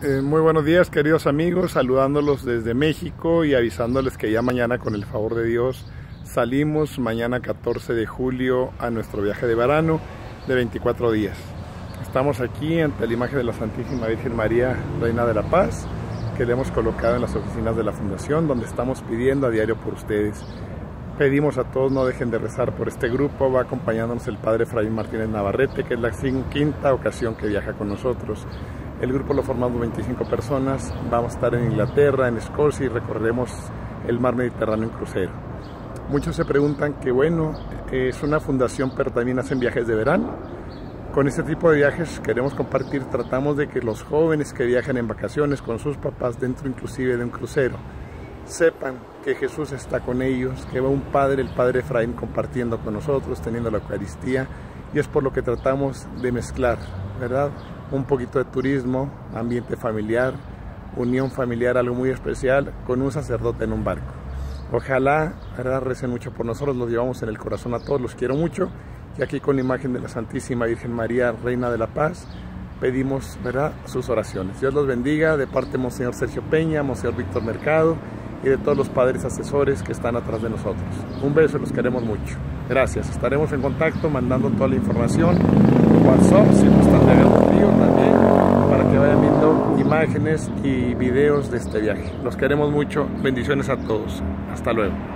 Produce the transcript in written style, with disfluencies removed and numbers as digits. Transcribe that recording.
Muy buenos días, queridos amigos, saludándolos desde México y avisándoles que ya mañana, con el favor de Dios, salimos mañana 14 de julio a nuestro viaje de verano de 24 días. Estamos aquí ante la imagen de la Santísima Virgen María, Reina de la Paz, que le hemos colocado en las oficinas de la Fundación, donde estamos pidiendo a diario por ustedes. Pedimos a todos no dejen de rezar por este grupo. Va acompañándonos el Padre Efraín Martínez Navarrete, que es la quinta ocasión que viaja con nosotros. El grupo lo formamos 25 personas, vamos a estar en Inglaterra, en Escocia y recorreremos el mar Mediterráneo en crucero. Muchos se preguntan que bueno, es una fundación pero también hacen viajes de verano. Con este tipo de viajes queremos compartir, tratamos de que los jóvenes que viajan en vacaciones con sus papás dentro inclusive de un crucero, sepan que Jesús está con ellos, que va un padre, el Padre Efraín, compartiendo con nosotros, teniendo la Eucaristía, y es por lo que tratamos de mezclar, ¿verdad? Un poquito de turismo, ambiente familiar, unión familiar, algo muy especial, con un sacerdote en un barco. Ojalá, ¿verdad?, recen mucho por nosotros, los llevamos en el corazón a todos, los quiero mucho, y aquí con la imagen de la Santísima Virgen María, Reina de la Paz, pedimos, ¿verdad?, sus oraciones. Dios los bendiga, de parte de Monseñor Sergio Peña, Monseñor Víctor Mercado, y de todos los padres asesores que están atrás de nosotros. Un beso, los queremos mucho. Gracias, estaremos en contacto mandando toda la información, WhatsApp, si gustan de verlo también, para que vayan viendo imágenes y videos de este viaje. Los queremos mucho, bendiciones a todos. Hasta luego.